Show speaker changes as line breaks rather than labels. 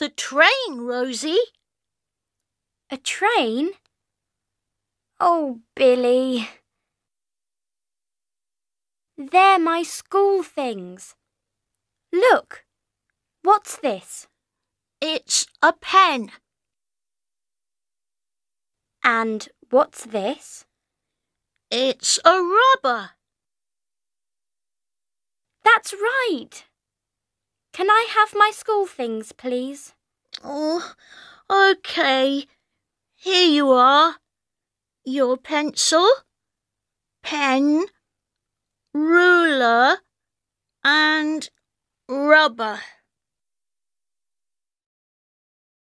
the train, Rosie.
A train? Oh, Billy. They're my school things. Look, what's this?
It's a pen.
And what's this?
It's a rubber.
That's right. Can I have my school things, please?
Oh, OK. Here you are. Your pencil, pen, ruler and rubber.